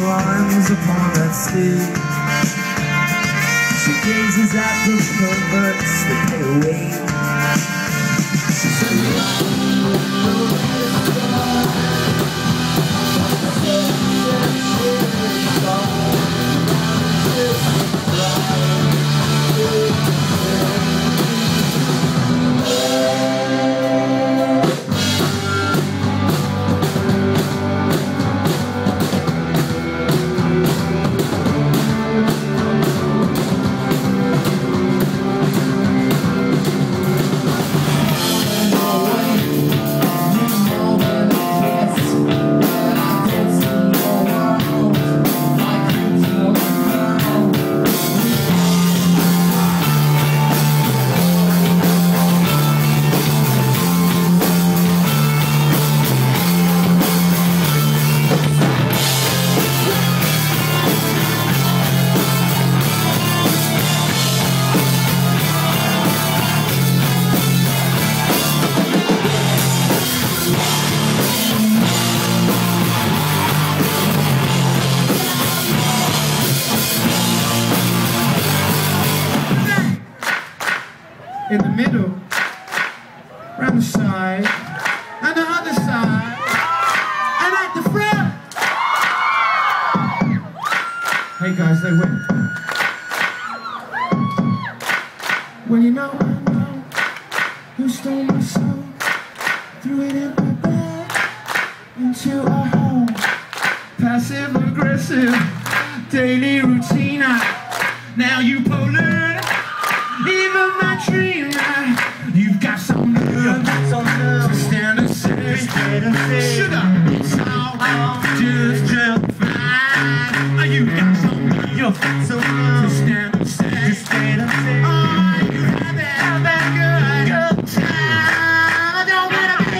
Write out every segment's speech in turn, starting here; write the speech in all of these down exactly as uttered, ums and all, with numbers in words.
climbs upon that steed. She gazes at the perverts that pay away. She says, in the middle, around the side, and the other side, and at the front. Hey guys, they win. Well, you know, I know who stole my soul, threw it in my bag, into a hole. Passive aggressive, daily routine. Now you pollute even my dream. You've got some nerve to stand and say, sugar, it's all just just fine. You got some nerve to stand and say, oh, you have that good, good time. Don't wanna be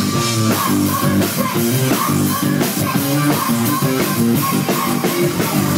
We'll be right back.